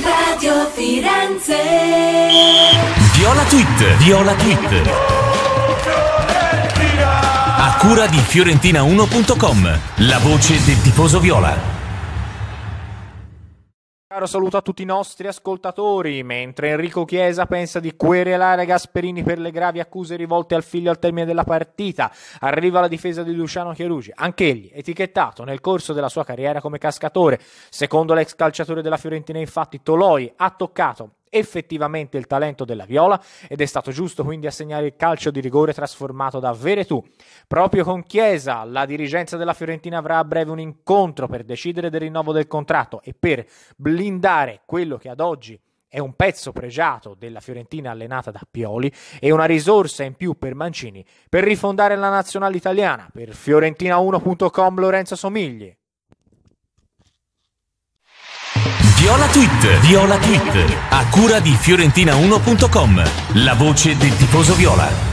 Radio Firenze. Viola Tweet. A cura di Fiorentina1.com, la voce del tifoso viola. Caro saluto a tutti i nostri ascoltatori. Mentre Enrico Chiesa pensa di querelare Gasperini per le gravi accuse rivolte al figlio al termine della partita, arriva la difesa di Luciano Chiarugi, anch'egli etichettato nel corso della sua carriera come cascatore. Secondo l'ex calciatore della Fiorentina, infatti, Toloi ha toccato effettivamente il talento della Viola ed è stato giusto quindi assegnare il calcio di rigore trasformato da Veretù. Proprio con Chiesa la dirigenza della Fiorentina avrà a breve un incontro per decidere del rinnovo del contratto e per blindare quello che ad oggi è un pezzo pregiato della Fiorentina allenata da Pioli e una risorsa in più per Mancini per rifondare la nazionale italiana. Per Fiorentina1.com, Lorenzo Somigli. Viola Tweet, a cura di Fiorentina1.com, la voce del tifoso viola.